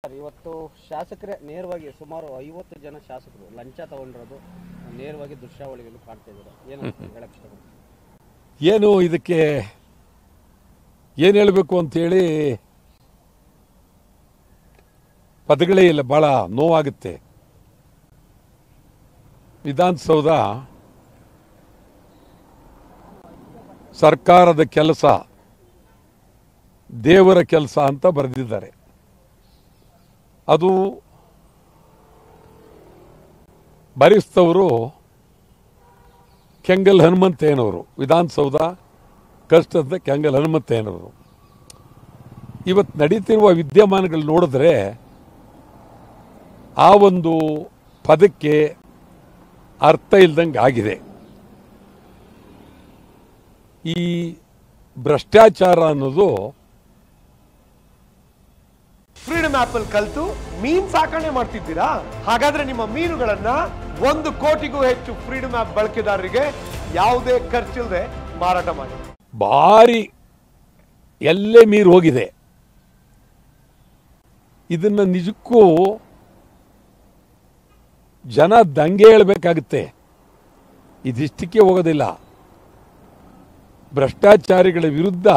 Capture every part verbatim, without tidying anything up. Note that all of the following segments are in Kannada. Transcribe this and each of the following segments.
ಇವತ್ತು ಶಾಸಕರೇ ನೇರವಾಗಿ ಸುಮಾರು ಐವತ್ತು ಜನ ಶಾಸಕರು ಲಂಚ ತಗೊಂಡಿರೋದು ನೇರವಾಗಿ ದೃಶ್ಯಾವಳಿಗಳು ಕಾಣ್ತಾ ಇದ್ದಾರೆ. ಏನು ಹೇಳಕ್ ಇಷ್ಟಪಡ್ತೀನಿ? ಏನು ಇದಕ್ಕೆ ಏನು ಹೇಳಬೇಕು ಅಂತೇಳಿ ಪದಗಳೇ ಇಲ್ಲ, ಭಾಳ ನೋವಾಗುತ್ತೆ. ವಿಧಾನಸೌಧ ಸರ್ಕಾರದ ಕೆಲಸ ದೇವರ ಕೆಲಸ ಅಂತ ಬರೆದಿದ್ದಾರೆ. ಅದು ಬರೆಸ್ತವರು ಕೆಂಗಲ್ ಹನುಮಂತಯ್ಯನವರು, ವಿಧಾನಸೌಧ ಕಷ್ಟದ ಕೆಂಗಲ್ ಹನುಮಂತಯ್ಯನವರು. ಇವತ್ತು ನಡೀತಿರುವ ವಿದ್ಯಮಾನಗಳು ನೋಡಿದ್ರೆ ಆ ಒಂದು ಪದಕ್ಕೆ ಅರ್ಥ ಇಲ್ದಂಗೆ ಆಗಿದೆ. ಈ ಭ್ರಷ್ಟಾಚಾರ ಅನ್ನೋದು ಫ್ರೀಡಮ್ ಆಪ್ ಅಲ್ಲಿ ಕಲಿತು ಮೀನ್ ಸಾಕಣೆ ಮಾಡ್ತಿದ್ದೀರಾ? ಹಾಗಾದ್ರೆ ನಿಮ್ಮ ಮೀನುಗಳನ್ನ ಒಂದು ಕೋಟಿಗೂ ಹೆಚ್ಚು ಫ್ರೀಡಮ್ ಆಪ್ ಬಳಕೆದಾರರಿಗೆ ಯಾವುದೇ ಖರ್ಚಿಲ್ಲದೆ ಮಾರಾಟ ಮಾಡಿ. ಭಾರಿ ಎಲ್ಲೇ ಮೀರು ಹೋಗಿದೆ. ಇದನ್ನ ನಿಜಕ್ಕೂ ಜನ ದಂಗೆ ಹೇಳಬೇಕಾಗುತ್ತೆ. ಇದಿಷ್ಟಕ್ಕೆ ಹೋಗೋದಿಲ್ಲ. ಭ್ರಷ್ಟಾಚಾರಿಗಳ ವಿರುದ್ಧ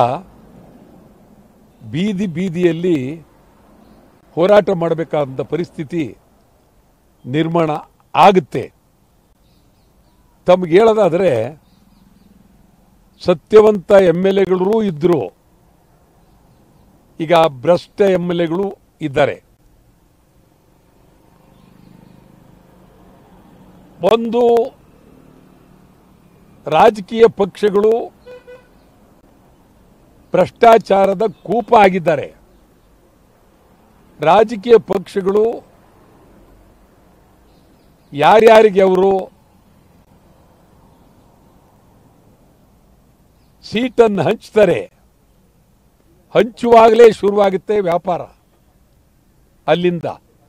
ಬೀದಿ ಬೀದಿಯಲ್ಲಿ ಹೋರಾಟ ಮಾಡಬೇಕಾದಂಥ ಪರಿಸ್ಥಿತಿ ನಿರ್ಮಾಣ ಆಗುತ್ತೆ. ತಮಗೆ ಹೇಳೋದಾದರೆ ಸತ್ಯವಂತ ಎಮ್ ಎಲ್ ಎಗಳೂ ಇದ್ದರು, ಈಗ ಭ್ರಷ್ಟ ಎಮ್ ಎಲ್ ಎಗಳು ಇದ್ದಾರೆ. ಒಂದು ರಾಜಕೀಯ ಪಕ್ಷಗಳು ಭ್ರಷ್ಟಾಚಾರದ ಕೂಪ ಆಗಿದ್ದಾರೆ. ರಾಜಕೀಯ ಪಕ್ಷಗಳು ಯಾರ್ಯಾರಿಗೆ ಅವರು ಸೀಟನ್ನು ಹಂಚ್ತಾರೆ, ಹಂಚುವಾಗಲೇ ಶುರುವಾಗುತ್ತೆ ವ್ಯಾಪಾರ. ಅಲ್ಲಿಂದ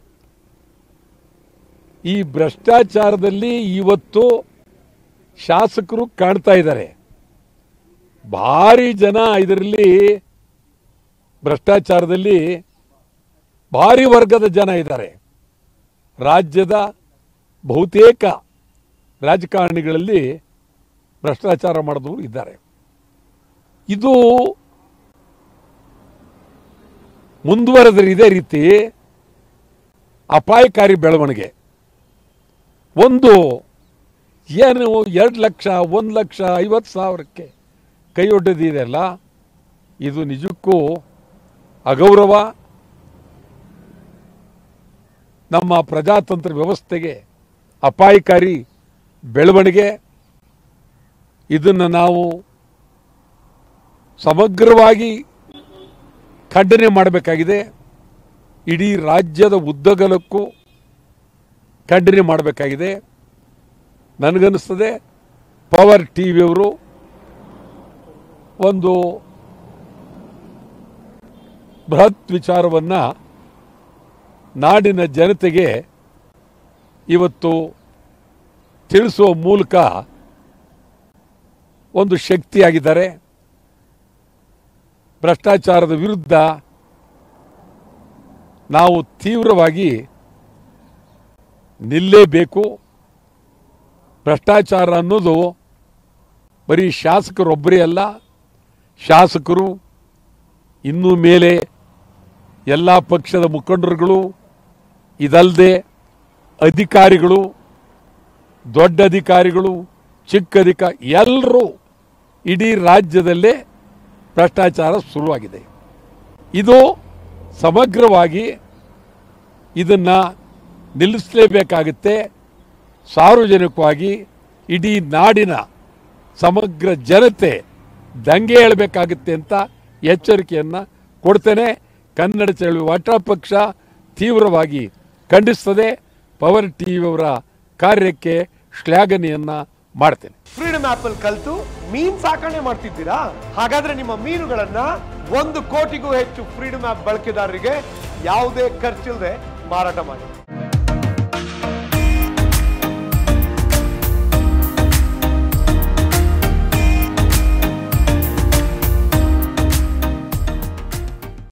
ಈ ಭ್ರಷ್ಟಾಚಾರದಲ್ಲಿ ಇವತ್ತು ಶಾಸಕರು ಕಾಣ್ತಾ ಇದ್ದಾರೆ. ಭಾರಿ ಜನ ಇದರಲ್ಲಿ ಭ್ರಷ್ಟಾಚಾರದಲ್ಲಿ ಭಾರಿ ವರ್ಗದ ಜನ ಇದ್ದಾರೆ. ರಾಜ್ಯದ ಬಹುತೇಕ ರಾಜಕಾರಣಿಗಳಲ್ಲಿ ಭ್ರಷ್ಟಾಚಾರ ಮಾಡಿದವರು ಇದ್ದಾರೆ. ಇದು ಮುಂದುವರೆದರೆ ಇದೇ ರೀತಿ ಅಪಾಯಕಾರಿ ಬೆಳವಣಿಗೆ. ಒಂದು ಏನು ಎರಡು ಲಕ್ಷ ಒಂದು ಲಕ್ಷ ಐವತ್ತು ಸಾವಿರಕ್ಕೆ ಕೈ ಒಡ್ಡದಿದೆಯಲ್ಲ, ಇದು ನಿಜಕ್ಕೂ ಅಗೌರವ, ನಮ್ಮ ಪ್ರಜಾತಂತ್ರ ವ್ಯವಸ್ಥೆಗೆ ಅಪಾಯಕಾರಿ ಬೆಳವಣಿಗೆ. ಇದನ್ನು ನಾವು ಸಮಗ್ರವಾಗಿ ಖಂಡನೆ ಮಾಡಬೇಕಾಗಿದೆ. ಇಡೀ ರಾಜ್ಯದ ಉದ್ದಗಲಕ್ಕೂ ಖಂಡನೆ ಮಾಡಬೇಕಾಗಿದೆ. ನನಗನ್ನಿಸ್ತದೆ ಪವರ್ ಟಿ ವಿಯವರು ಒಂದು ಬೃಹತ್ ವಿಚಾರವನ್ನು ನಾಡಿನ ಜನತೆಗೆ ಇವತ್ತು ತಿಳಿಸುವ ಮೂಲಕ ಒಂದು ಶಕ್ತಿಯಾಗಿದ್ದಾರೆ. ಭ್ರಷ್ಟಾಚಾರದ ವಿರುದ್ಧ ನಾವು ತೀವ್ರವಾಗಿ ನಿಲ್ಲೇಬೇಕು. ಭ್ರಷ್ಟಾಚಾರ ಅನ್ನೋದು ಬರೀ ಶಾಸಕರೊಬ್ಬರೇ ಅಲ್ಲ, ಶಾಸಕರು ಇನ್ನೂ ಮೇಲೆ ಎಲ್ಲ ಪಕ್ಷದ ಮುಖಂಡರುಗಳು, ಇದಲ್ಲದೆ ಅಧಿಕಾರಿಗಳು, ದೊಡ್ಡ ಅಧಿಕಾರಿಗಳು, ಚಿಕ್ಕ ಅಧಿಕಾರಿ, ಎಲ್ಲರೂ ಇಡೀ ರಾಜ್ಯದಲ್ಲೇ ಭ್ರಷ್ಟಾಚಾರ ಶುರುವಾಗಿದೆ. ಇದು ಸಮಗ್ರವಾಗಿ ಇದನ್ನು ನಿಲ್ಲಿಸಲೇಬೇಕಾಗುತ್ತೆ. ಸಾರ್ವಜನಿಕವಾಗಿ ಇಡೀ ನಾಡಿನ ಸಮಗ್ರ ಜನತೆ ದಂಗೆ ಹೇಳಬೇಕಾಗುತ್ತೆ ಅಂತ ಎಚ್ಚರಿಕೆಯನ್ನು ಕೊಡ್ತೇನೆ. ಕನ್ನಡ ಚಳವಳಿ ವಾಟ ಪಕ್ಷ ತೀವ್ರವಾಗಿ ಖಂಡಿಸ್ತದೆ. ಪವರ್ ಟಿವಿಯವರ ಕಾರ್ಯಕ್ಕೆ ಶ್ಲಾಘನೆಯನ್ನ ಮಾಡ್ತೇನೆ. ಫ್ರೀಡಮ್ ಆಪ್ ಅಲ್ಲಿ ಕಲಿತು ಮೀನ್ ಸಾಕಣೆ ಮಾಡ್ತಿದ್ದೀರಾ? ಹಾಗಾದ್ರೆ ನಿಮ್ಮ ಮೀನುಗಳನ್ನ ಒಂದು ಕೋಟಿಗೂ ಹೆಚ್ಚು ಫ್ರೀಡಮ್ ಆಪ್ ಬಳಕೆದಾರರಿಗೆ ಯಾವುದೇ ಖರ್ಚಿಲ್ಲದೆ ಮಾರಾಟ ಮಾಡಿ.